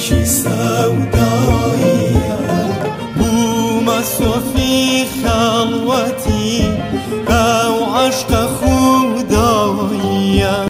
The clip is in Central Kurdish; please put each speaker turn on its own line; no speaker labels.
شي سودايا
بو مسوى في خلوتي أو عشق